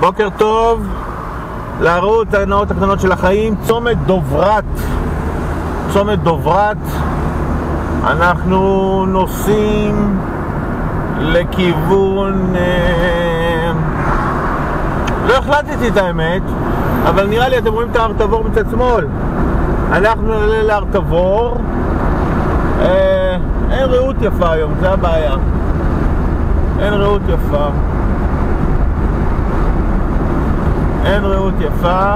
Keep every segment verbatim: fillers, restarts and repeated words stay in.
בוקר טוב לערוץ הנאות הקטנות של החיים. צומת דוברת, צומת דוברת, אנחנו נוסעים לכיוון אה... לא החלטתי את האמת, אבל נראה לי אתם רואים את ההר תבור מצד שמאל. אנחנו נעלה להר תבור. אה... אין ראות יפה היום, זה הבעיה, אין ראות יפה, אין ראות יפה.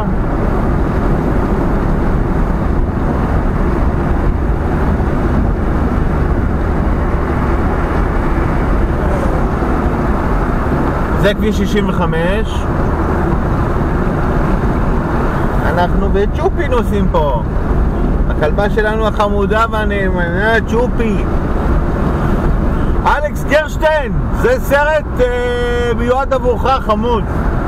זה כביש שישים וחמש. אנחנו בצ'ופי נוסעים פה, הכלבה שלנו החמודה והנאמנה צ'ופי. אלכס גרשטיין, זה סרט אה, מיועד עבורך חמוד.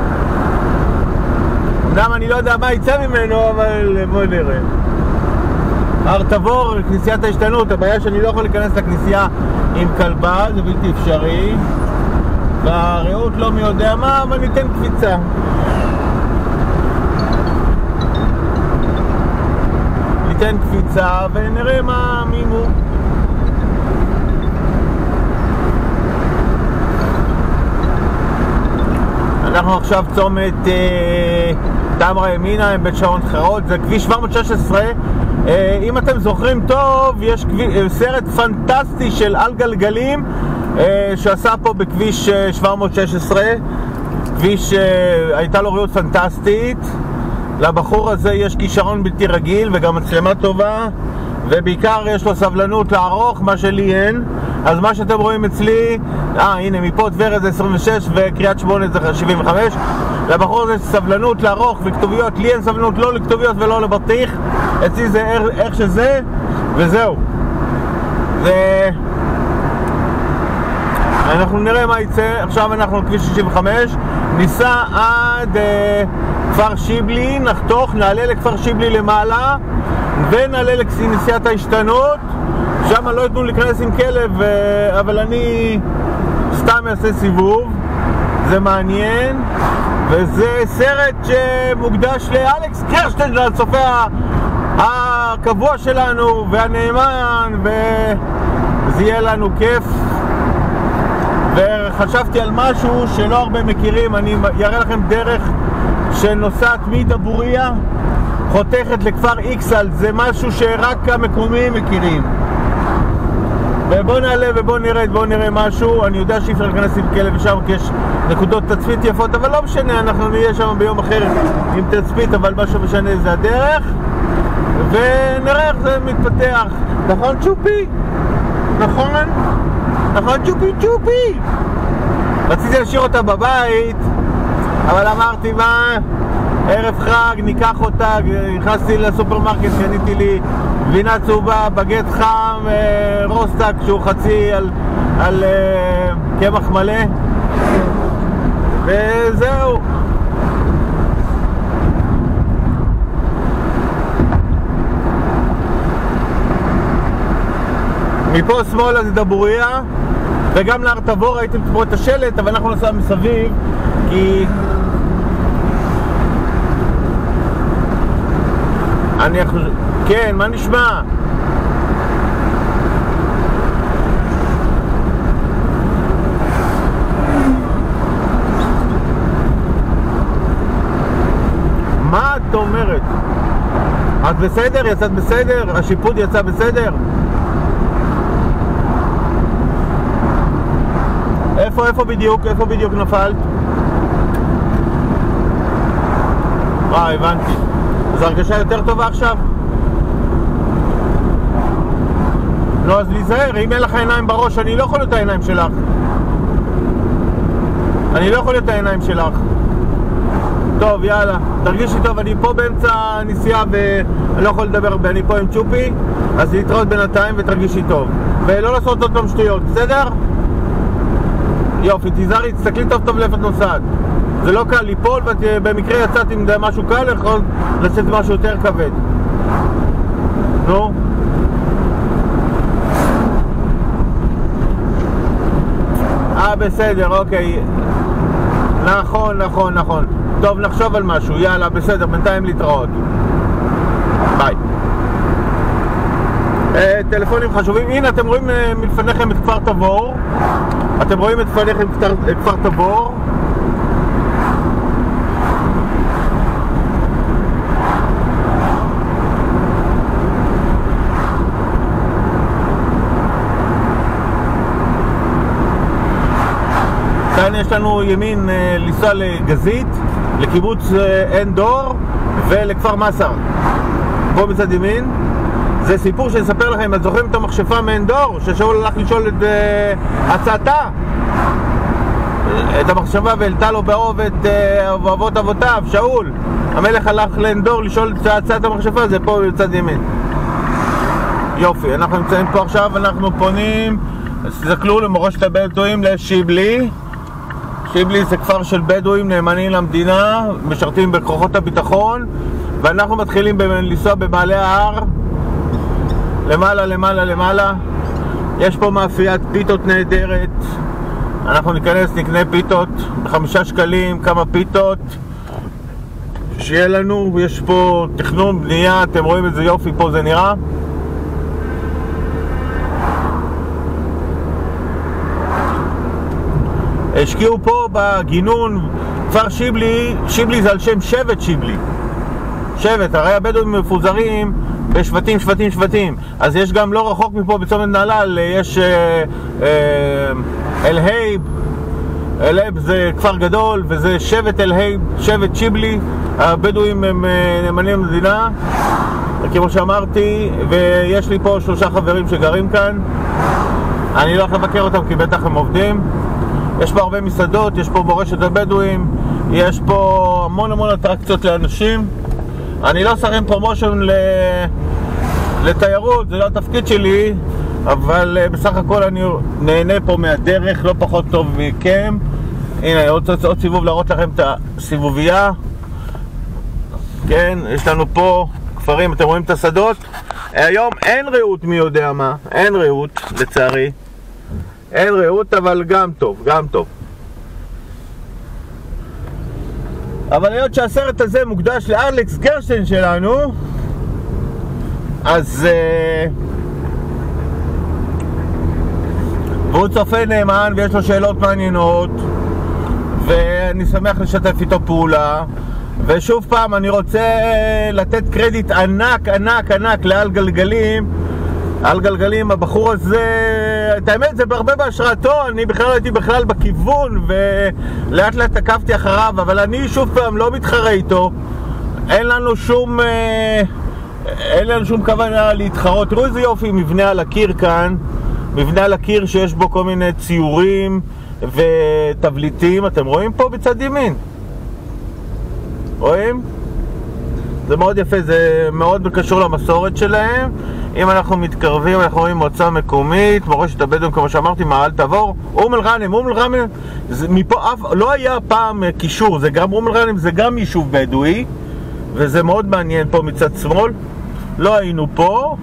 אמנם אני לא יודע מה יצא ממנו, אבל בוא נראה. הר תבור, כנסיית ההשתנות. הבעיה שאני לא יכול להיכנס לכנסייה עם כלבה, זה בלתי אפשרי, והרעות לא מי יודע מה, אבל ניתן קפיצה. ניתן קפיצה ונראה מה מימו. אנחנו עכשיו צומת אה, תמרה ימינה עם בית שעון חרוד, זה כביש שבע מאות שש עשרה. אה, אם אתם זוכרים טוב, יש כביש, אה, סרט פנטסטי של על גלגלים אה, שעשה פה בכביש אה, שבע מאות שש עשרה. כביש אה, הייתה לו ראות פנטסטית. לבחור הזה יש כישרון בלתי רגיל וגם מצלמה טובה, ובעיקר יש לו סבלנות לערוך, מה שלי אין. אז מה שאתם רואים אצלי, אה הנה מפה טבריה זה עשרים ושש וקריית שמונה זה שבעים וחמש. לבחור הזה סבלנות לערוך וכתוביות, לי אין סבלנות לא לכתוביות ולא לבטיח. אצלי זה איך שזה וזהו. זה... אנחנו נראה מה יצא. עכשיו אנחנו כביש שישים וחמש, ניסע עד אה, כפר שיבלי, נחתוך, נעלה לכפר שיבלי למעלה ונעלה לכנסיית ההשתנות. שם לא יתנו להיכנס עם כלב, אבל אני סתם אעשה סיבוב. זה מעניין, וזה סרט שמוקדש לאלכס גרשטיין, הצופה הקבוע שלנו והנאמן, וזה יהיה לנו כיף. וחשבתי על משהו שלא הרבה מכירים, אני אראה לכם דרך שנוסעת מדבוריה חותכת לכפר איקסל. זה משהו שרק המקומיים מכירים. ובוא נעלה ובוא נראה, בוא נראה משהו. אני יודע שאי אפשר להיכנס עם כלב שם כי יש נקודות תצפית יפות, אבל לא משנה, אנחנו נהיה שם ביום אחר עם תצפית, אבל מה שמשנה זה הדרך, ונראה איך זה מתפתח. נכון צ'ופי? נכון? נכון צ'ופי צ'ופי? רציתי להשאיר אותה בבית, אבל אמרתי מה, ערב חג ניקח אותה. נכנסתי לסופרמרקט, קניתי לי גבינה צהובה, בגט חם, רוסטק שהוא חצי על, על קמח מלא, וזהו. מפה שמאלה זה דבוריה, וגם להר תבור הייתם תראו את השלט, אבל אנחנו נסע מסביב כי אני... כן, מה נשמע? מה את אומרת? את בסדר? יצאת בסדר? השיפוד יצא בסדר? איפה, איפה בדיוק? איפה בדיוק נפלת? אה, הבנתי. אז הרגשה יותר טובה עכשיו? לא, אז להיזהר, אם אין לך עיניים בראש, אני לא יכול להיות העיניים שלך. אני לא יכול להיות העיניים שלך. טוב, יאללה, תרגישי טוב, אני פה באמצע הנסיעה ואני לא יכול לדבר הרבה, אני פה עם צ'ופי, אז להתראות בינתיים ותרגישי טוב. ולא לעשות עוד פעם שטויות, בסדר? יופי, תיזהרי, תסתכלי טוב טוב לאיפה את נוסעת. זה לא קל ליפול, ובמקרה יצאת עם משהו קל, יכול לצאת משהו יותר כבד. נו? אה, בסדר, אוקיי. נכון, נכון, נכון. טוב, נחשוב על משהו, יאללה, בסדר, בינתיים להתראות. ביי. אה, טלפונים חשובים. הנה, אתם רואים אה, מלפניכם את כפר תבור. אתם רואים את לפניכם את כפר תבור. כאן יש לנו ימין אה, לנסוע לגזית, לקיבוץ אה, עין דור ולכפר מסר. פה מצד ימין. זה סיפור שאני אספר לכם. את זוכרים את המכשפה מעין דור? ששאול הלך לשאול את אה, הצעתה את המכשפה והעלתה לו באוב את אה, אבות אבותיו, שאול. המלך הלך לעין דור לשאול את הצעת המכשפה. זה פה מצד ימין. יופי, אנחנו נמצאים פה עכשיו. אנחנו פונים, תסתכלו, למורשת הבדואים לשיבלי. שיבלי זה כפר של בדואים נאמנים למדינה, משרתים בכוחות הביטחון, ואנחנו מתחילים לנסוע במעלה ההר, למעלה למעלה למעלה. יש פה מאפיית פיתות נהדרת. אנחנו ניכנס, נקנה פיתות בחמישה שקלים, כמה פיתות שיהיה לנו. יש פה תכנון בנייה, אתם רואים איזה יופי פה זה נראה. השקיעו פה בגינון כפר שיבלי. שיבלי זה על שם שבט שיבלי. שבט, הרי הבדואים מפוזרים בשבטים, שבטים, שבטים. אז יש גם לא רחוק מפה בצומת נהלל, יש אה, אה, אל-הייב. אל-הייב זה כפר גדול, וזה שבט אל-הייב, שבט שיבלי. הבדואים הם נאמנים למדינה, כמו שאמרתי, ויש לי פה שלושה חברים שגרים כאן. אני לא הולך לבקר אותם כי בטח הם עובדים. יש פה הרבה מסעדות, יש פה מורשת הבדואים, יש פה המון המון אטרקציות לאנשים. אני לא עושה פרומושן ל... לתיירות, זה לא התפקיד שלי, אבל בסך הכל אני נהנה פה מהדרך, לא פחות טוב מכם. הנה, עוד, עוד סיבוב להראות לכם את הסיבובייה. כן, יש לנו פה כפרים, אתם רואים את השדות. היום אין ראות מי יודע מה, אין ראות לצערי. אין ראות, אבל גם טוב, גם טוב. אבל היות שהסרט הזה מוקדש לאלכס גרשטיין שלנו, אז uh, והוא צופה נאמן ויש לו שאלות מעניינות, ואני שמח לשתף איתו פעולה. ושוב פעם אני רוצה לתת קרדיט ענק ענק ענק לאל גלגלים. על גלגלים, הבחור הזה, את האמת זה בהרבה בהשראתו. אני בכלל הייתי בכלל בכיוון ולאט לאט עקבתי אחריו, אבל אני שוב פעם לא מתחרה איתו. אין לנו שום אין לנו שום כוונה להתחרות. תראו איזה יופי מבנה על הקיר כאן, מבנה על הקיר שיש בו כל מיני ציורים ותבליטים. אתם רואים פה בצד ימין? רואים? זה מאוד יפה, זה מאוד קשור למסורת שלהם. אם אנחנו מתקרבים, אנחנו רואים מועצה מקומית, מורשת הבדואים, כמו שאמרתי, מעל תבור, אום אל-ג'אנם. אום אל-ג'אנם, מפה אף, לא היה פעם קישור, זה גם אום אל-ג'אנם, זה גם יישוב בדואי, וזה מאוד מעניין פה מצד שמאל. לא היינו פה.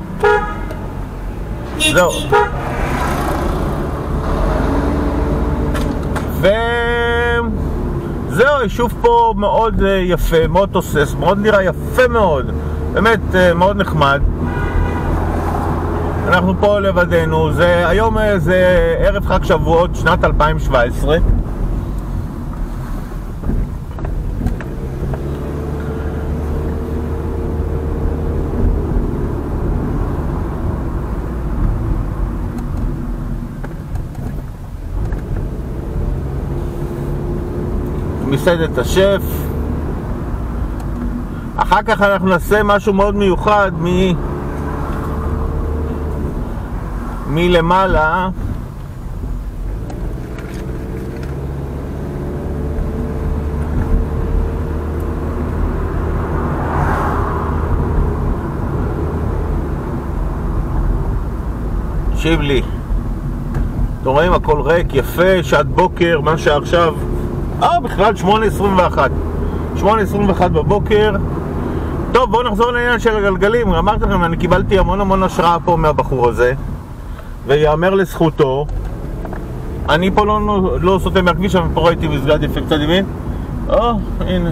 זהו. ו... זהו, יישוב פה מאוד יפה, מאוד תוסס, מאוד נראה יפה מאוד, באמת מאוד נחמד. אנחנו פה לבדנו, זה, היום זה ערב חג שבועות שנת אלפיים שבע עשרה. מסעדת השף. אחר כך אנחנו נעשה משהו מאוד מיוחד מ... מלמעלה. תקשיב לי, אתם רואים הכל ריק, יפה, שעת בוקר, מה שעכשיו אה, בכלל שמונה עשרים ואחת שמונה עשרים ואחת בבוקר. טוב, בואו נחזור לעניין של הגלגלים. אמרתי לכם, אני קיבלתי המון המון השראה פה מהבחור הזה, ויאמר לזכותו. אני פה לא, לא, לא סוטה מהכביש, אבל פה ראיתי מסגד יפה קצת ימין. או, הנה.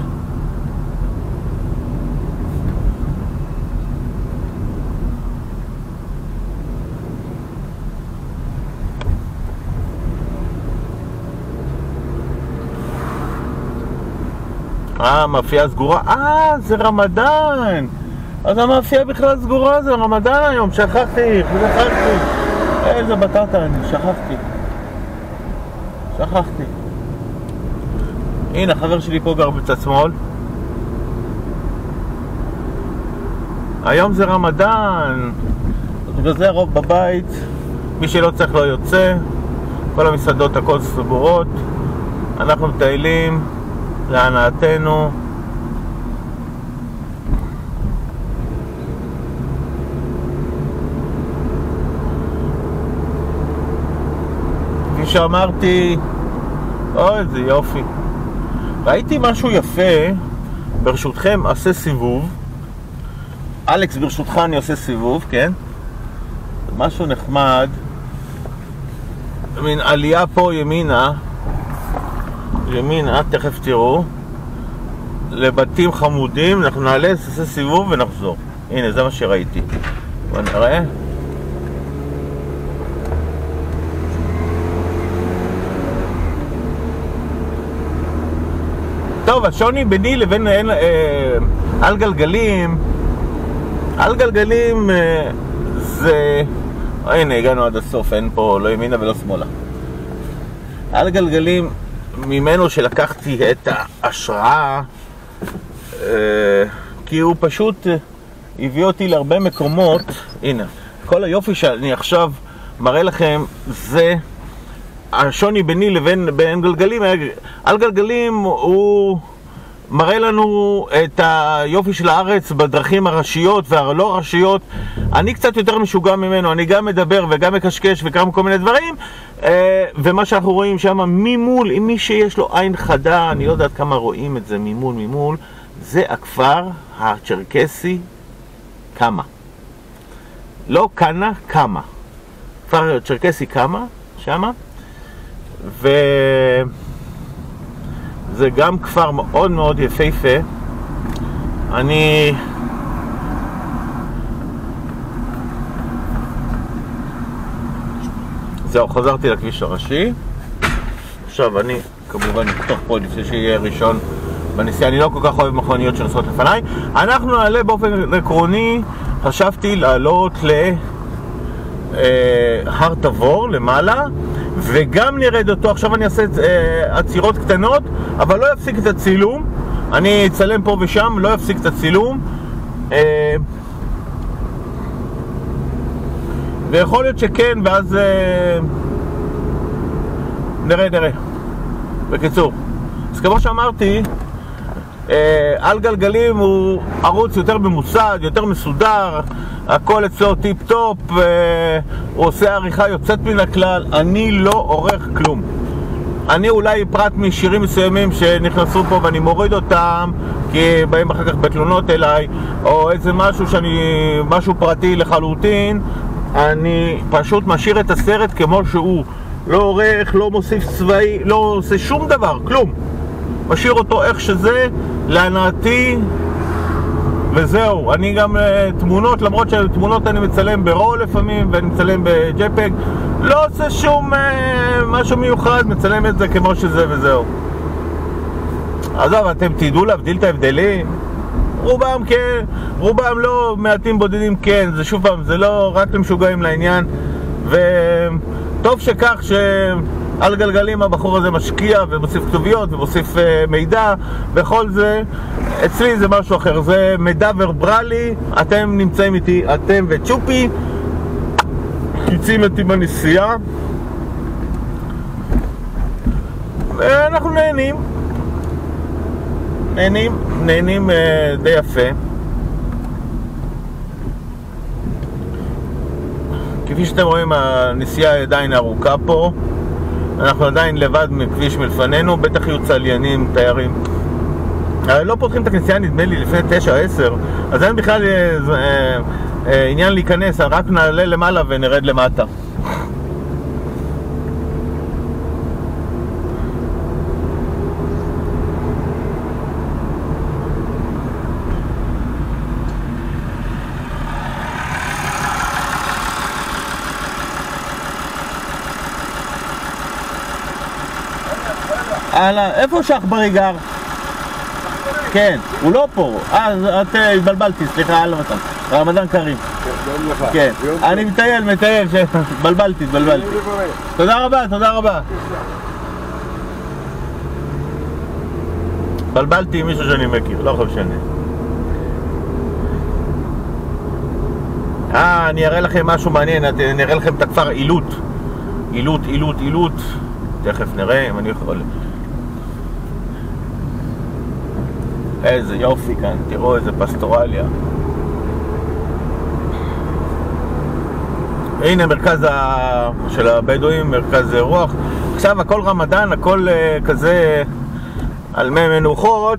אה, המאפייה סגורה. אה, זה רמדאן. אז המאפייה בכלל סגורה, זה רמדאן היום. שכחתי, שכחתי. איזה בטטה אני, שכחתי. שכחתי. הנה, החבר שלי פה גר בצד שמאל. היום זה רמדאן. בגלל זה הרוב בבית. מי שלא צריך לא יוצא. כל המסעדות הכל סגורות. אנחנו מטיילים להנאתנו. כפי שאמרתי, אוי, איזה יופי. ראיתי משהו יפה, ברשותכם עושה סיבוב. אלכס, ברשותך אני עושה סיבוב, כן? משהו נחמד. מין עלייה פה ימינה, ימינה, תכף תראו, לבתים חמודים. אנחנו נעלה, נעשה סיבוב ונחזור. הנה, זה מה שראיתי. בוא נראה. טוב, השוני ביני לבין אה, אה, על גלגלים, על גלגלים אה, זה... הנה, הגענו עד הסוף, אין פה לא ימינה ולא שמאלה. על גלגלים, ממנו שלקחתי את ההשראה, אה, כי הוא פשוט הביא אותי להרבה מקומות. הנה, כל היופי שאני עכשיו מראה לכם זה השוני ביני לבין בין גלגלים. על גלגלים הוא מראה לנו את היופי של הארץ בדרכים הראשיות והלא ראשיות. אני קצת יותר משוגע ממנו, אני גם מדבר וגם מקשקש וגם כל מיני דברים. ומה שאנחנו רואים שם ממול, עם מי שיש לו עין חדה, אני לא יודעת כמה רואים את זה ממול ממול, זה הכפר הצ'רקסי קמה. לא קנה, קמה. כפר צ'רקסי קמה, שמה. וזה גם כפר מאוד מאוד יפהפה. אני זהו, חזרתי לכביש הראשי. עכשיו אני כמובן נפתח פה לפני שיהיה ראשון בנסיעה. אני לא כל כך אוהב מכוניות שנוסעות לפניי. אנחנו נעלה באופן עקרוני, חשבתי לעלות להר תבור למעלה, וגם נרד אותו. עכשיו אני אעשה אה, עצירות קטנות, אבל לא יפסיק את הצילום. אני אצלם פה ושם, לא יפסיק את הצילום. אה, ויכול להיות שכן, ואז אה, נראה, נראה. בקיצור, אז כמו שאמרתי, אה, על גלגלים הוא ערוץ יותר ממוסד, יותר מסודר, הכל אצלו טיפ טופ, אה, הוא עושה עריכה יוצאת מן הכלל. אני לא עורך כלום. אני אולי פרט משירים מסוימים שנכנסו פה ואני מוריד אותם כי באים אחר כך בתלונות אליי, או איזה משהו שאני, משהו פרטי לחלוטין. אני פשוט משאיר את הסרט כמו שהוא, לא עורך, לא מוסיף צבאי, לא עושה שום דבר, כלום. משאיר אותו איך שזה, להנאתי, וזהו. אני גם תמונות, למרות שתמונות אני מצלם ברול לפעמים ואני מצלם בג'פג, לא עושה שום משהו מיוחד, מצלם את זה כמו שזה וזהו. עזוב, אתם תדעו להבדיל את ההבדלים. רובם כן, רובם לא, מעטים בודדים כן. זה שוב פעם, זה לא רק למשוגעים לעניין. וטוב שכך שעל גלגלים הבחור הזה משקיע ומוסיף כתוביות ומוסיף מידע וכל זה. אצלי זה משהו אחר, זה מידע ורברלי. אתם נמצאים איתי, אתם וצ'ופי יוצאים איתי בנסיעה ואנחנו נהנים נהנים, נהנים אה, די יפה. כפי שאתם רואים, הנסיעה עדיין ארוכה פה. אנחנו עדיין לבד מכביש מלפנינו, בטח יהיו צליינים, תיירים. לא פותחים את הכנסייה, נדמה לי, לפני תשע עשר, אז אין בכלל אה, אה, אה, עניין להיכנס, רק נעלה למעלה ונרד למטה. הלאה, איפה שחברי גר? כן, הוא לא פה. אה, את התבלבלתי, סליחה, הלאה מתן. רמדאן קרים. כן, אני מטייל, מטייל, בלבלתי, התבלבלתי. תודה רבה, תודה רבה. בלבלתי עם מישהו שאני מכיר, לא חושב שאני. אה, אני אראה לכם משהו מעניין, אני אראה לכם את הכפר עילוט. עילוט, עילוט, עילוט. תכף נראה אם אני יכול. איזה יופי כאן, תראו איזה פסטורליה. הנה מרכז ה... של הבדואים, מרכז רוח. עכשיו הכל רמדאן, הכל uh, כזה על מי מנוחות.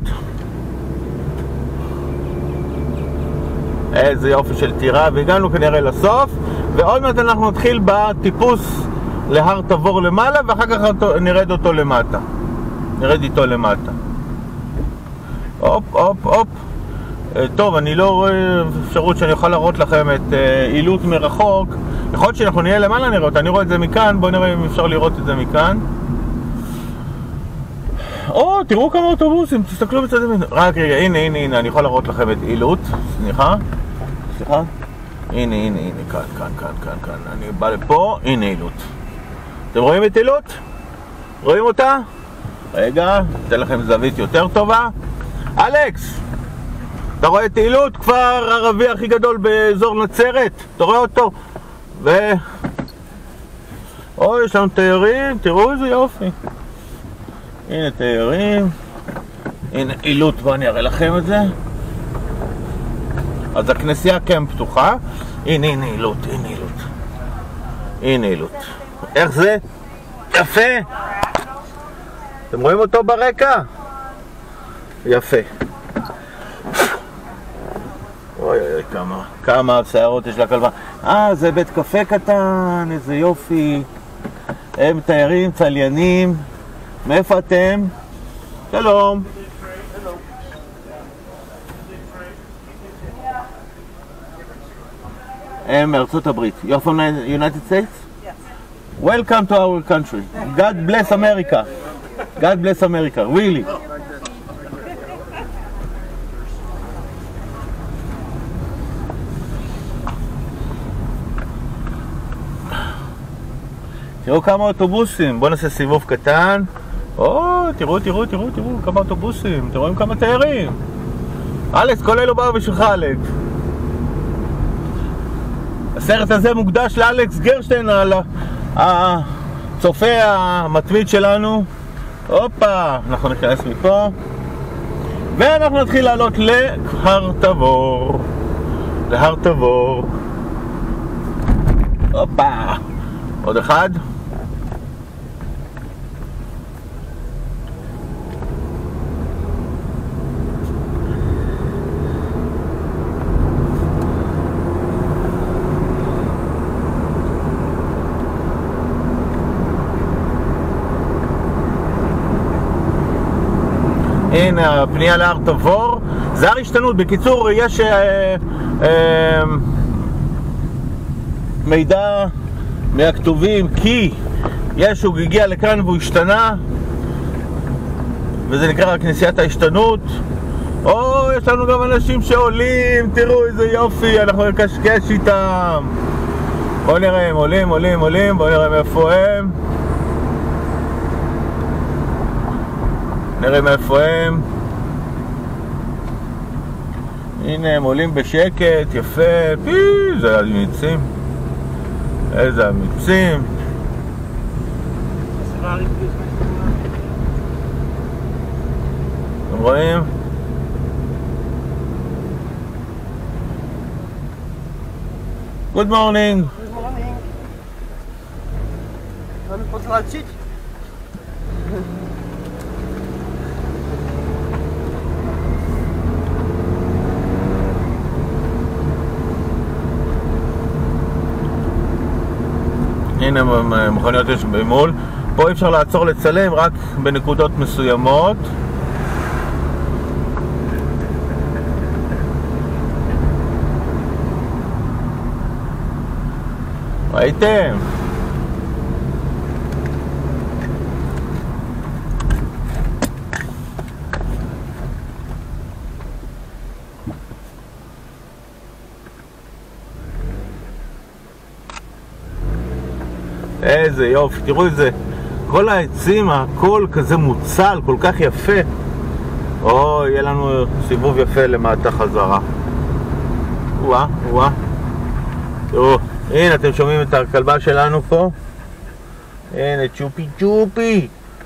איזה יופי של טירה, והגענו כנראה לסוף, ועוד מעט אנחנו נתחיל בטיפוס להר תבור למעלה, ואחר כך נרד אותו למטה. נרד איתו למטה. הופ, הופ, הופ. טוב, אני לא רואה אפשרות שאני אוכל להראות לכם את עילוט מרחוק. יכול להיות שאנחנו נהיה למעלה נראה אותה, אני רואה את זה מכאן, בואו נראה אם אפשר לראות את זה מכאן. או, תראו כמה אוטובוסים, תסתכלו בצד ימין. רק רגע, הנה, הנה, הנה, אני יכול להראות לכם את עילוט. סליחה, סליחה. הנה, הנה, הנה, כאן, כאן, כאן, כאן, כאן. אני בא לפה, הנה עילוט. אתם רואים את עילוט? רואים אותה? רגע, אתן לכם זווית יותר טובה. אלכס, אתה רואה את עילוט? כפר ערבי הכי גדול באזור נצרת. אתה רואה אותו? ו... אוי, יש לנו תיירים, תראו איזה יופי. הנה תיירים. הנה עילוט, בואו אני אראה לכם את זה. אז הכנסייה כן פתוחה. הנה, הנה עילוט, הנה עילוט. הנה עילוט. איך זה? יפה. אתם רואים אותו ברקע? יפה. אוי אוי, כמה, כמה שערות יש לכלבה. אה, זה בית קפה קטן, איזה יופי. הם תיירים, צליינים. מאיפה אתם? שלום. הם מארצות הברית. You're from the United States? Yes. Welcome to our country. God bless America. God bless America, really. תראו כמה אוטובוסים, בואו נעשה סיבוב קטן. או, תראו, תראו, תראו, תראו, כמה אוטובוסים, אתם רואים כמה תיירים. אלכס, כל אלו באו בשבילך, אלכס. הסרט הזה מוקדש לאלכס גרשטיין, על הצופה המתמיד שלנו. הופה, אנחנו ניכנס מפה. ואנחנו נתחיל לעלות להר תבור. להר תבור. הופה. עוד אחד. הנה הפנייה להר תבור. זה הר השתנות. בקיצור, יש אה, אה, מידע מהכתובים כי ישו הגיע לכאן והוא השתנה, וזה נקרא כנסיית ההשתנות. או, יש לנו גם אנשים שעולים, תראו איזה יופי, אנחנו נקשקש איתם. בואו נראה, הם עולים, עולים, עולים, בואו נראה מאיפה הם. נראה מאיפה הם. הנה הם עולים בשקט, יפה. פי, זה אמיצים. איזה אמיצים. אתם רואים? Good morning. Good morning. Mamy pozwalczyć? הנה מכוניות יש במול. פה אי אפשר לעצור לצלם, רק בנקודות מסוימות. ראיתם? איזה יופי, תראו את זה. כל העצים, הכל כזה מוצל, כל כך יפה. או, יהיה לנו סיבוב יפה למטה חזרה. וואה, וואה. תראו, הנה, אתם שומעים את הכלבה שלנו פה? הנה, צ'ופי צ'ופי.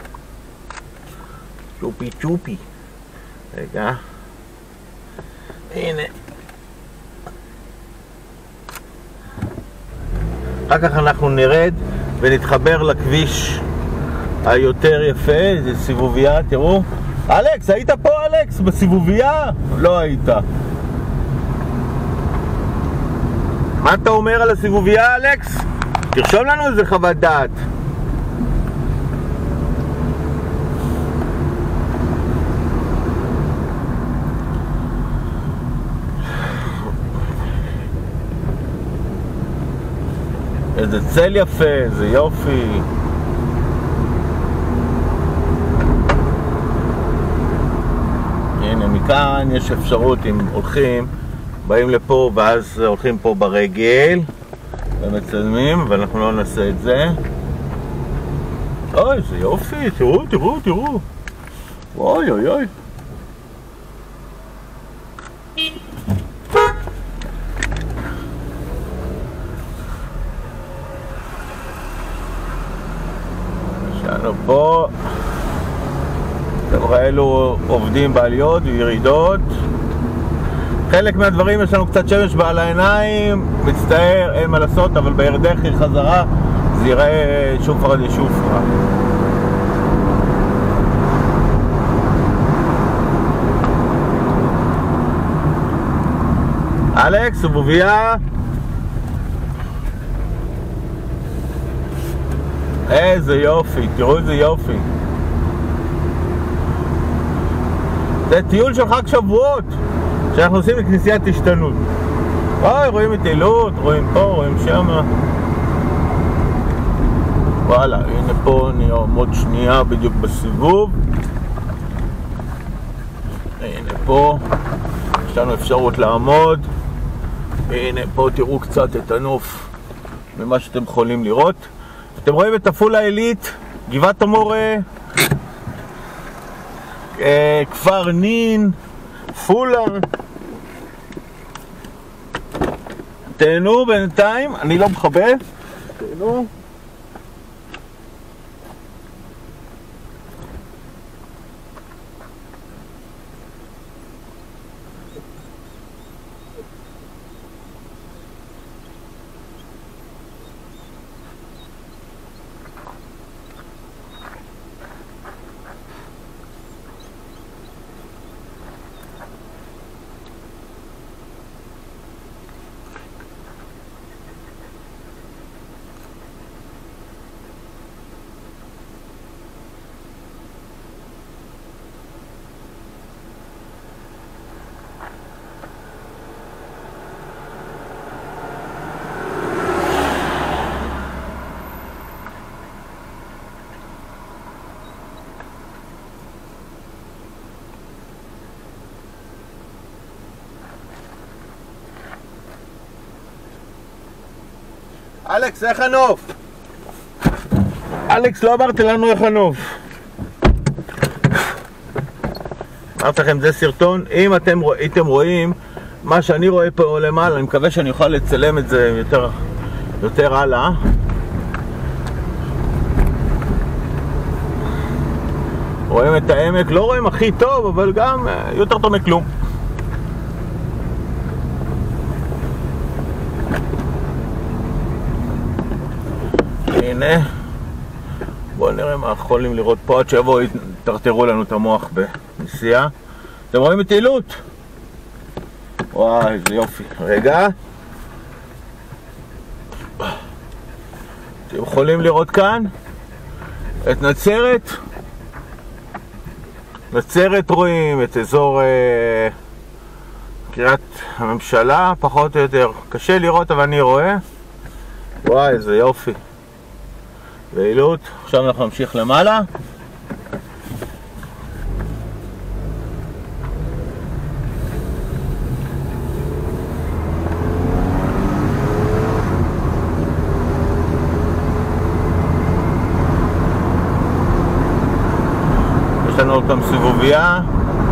צ'ופי צ'ופי. רגע. הנה. אחר כך אנחנו נרד ונתחבר לכביש היותר יפה, זה סיבוביה, תראו. אלכס, היית פה אלכס? בסיבוביה? לא היית. מה אתה אומר על הסיבוביה אלכס? תרשום לנו איזה חוות דעת. איזה צל יפה, איזה יופי. הנה, מכאן יש אפשרות, אם הולכים, באים לפה ואז הולכים פה ברגל ומצלמים, ואנחנו לא נעשה את זה. אוי, איזה יופי, תראו, תראו, תראו. אוי, אוי, אוי. פה חבר'ה אלו עובדים בעליות וירידות. חלק מהדברים יש לנו קצת שמש בעל העיניים, מצטער, אין מה לעשות, אבל בירדך חזרה זה ייראה שוב פרד ישוף. אלכס, סובוביה. איזה יופי, תראו איזה יופי. זה טיול של חג שבועות שאנחנו עושים לכנסיית השתנות. אוי, רואים את אילות, רואים פה, רואים שמה. וואלה, הנה פה נעמוד שנייה בדיוק בסיבוב. הנה פה יש לנו אפשרות לעמוד. הנה פה תראו קצת את הנוף ממה שאתם יכולים לראות. אתם רואים את עפולה עילית, גבעת המורה, אה, כפר נין, עפולה. תהנו בינתיים, אני לא מחבא. תהנו. אלכס, איך הנוף? אלכס, לא אמרת לנו איך הנוף. אמרתי לכם, זה סרטון. אם אתם הייתם רואים מה שאני רואה פה למעלה, אני מקווה שאני אוכל לצלם את זה יותר, יותר הלאה. רואים את העמק, לא רואים הכי טוב, אבל גם יותר טוב מכלום. הנה, בואו נראה מה יכולים לראות פה עד שיבואו יטרטרו לנו את המוח בנסיעה. אתם רואים את אילות? וואי, איזה יופי. רגע, אתם יכולים לראות כאן את נצרת. נצרת רואים את אזור אה, קריית הממשלה, פחות או יותר. קשה לראות, אבל אני רואה. וואי, איזה יופי. ואילות. עכשיו אנחנו נמשיך למעלה. יש לנו אותם סיבובייה,